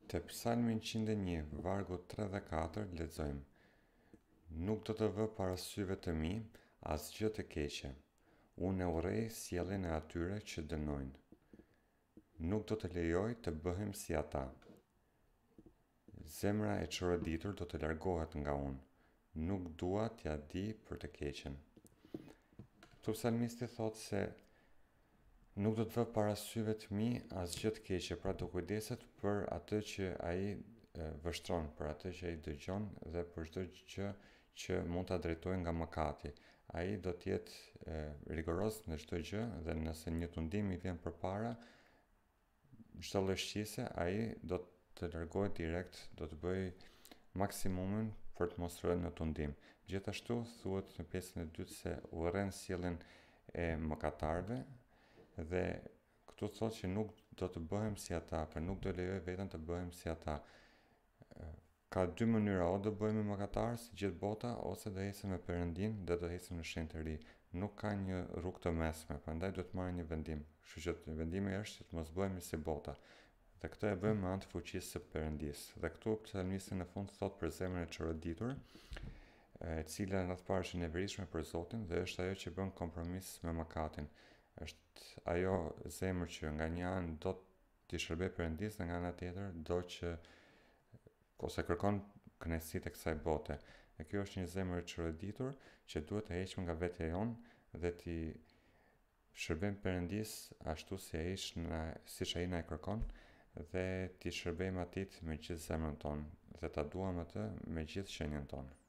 Te Psalmi 101, vargu 3 dhe 4, lexojmë: Nuk do të vë parasyve të mi asgjë të keqe. Unë e urrej sjelljen e atyre që dënojnë. Nuk do të lejoj të bëhem si ata. Zemra e çoroditur do të largohet nga unë. Nuk dua t'ja di për të keqen. Tu psalmisti thotë se nuk do të vë parasyve të mi asgjë të keqe, pra do kujdeset për atë që ai vështron, për atë që ai dëgjon dhe për çdo gjë që mund ta drejtojë nga mëkati. Ai do të jetë rigoros në çdo gjë dhe nëse një tundim i vjen përpara, çdo lëshqise, ai do të largohet direkt, do të bëj maksimumin për të mos rënë në tundim. Gjithashtu thuhet në pjesën e dytë se urren sjelljen e mëkatarëve dhe këtu thotë që nuk do të bëhem si ata, për nuk do lejoj veten të bëhem si ata. Ka dy mënyra, o do bëhemi mëkatarë si gjithë bota, ose do ecim me Perëndin dhe do ecim në shenjë të ri. Nuk ka një rrugë të mesme, prandaj duhet të marrim një vendim. Kështu që vendimi është që të mos bëhemi si bota. Dhe këtë e bëjmë me anë të fuqisë së Perëndis. Dhe këtu psalmisti në fund thot për zemrën e çoroditur, e cila në të parë është e nevoshme për Zotin dhe është ajo që bën kompromis me mëkatin. Është ajo zemër që nga një anë do të shërbej Perëndis dhe nga ana tjetër do që ose kërkon kënaqësi tek kësaj bote. E kjo është një zemër e çoroditur që duhet të heqim nga vetja jonë dhe të shërbejmë Perëndis ashtu siç ai na e kërkon dhe t'i shërbejmë atit me gjithë zemrën tonë dhe ta duam atë me gjithë qenien tonë.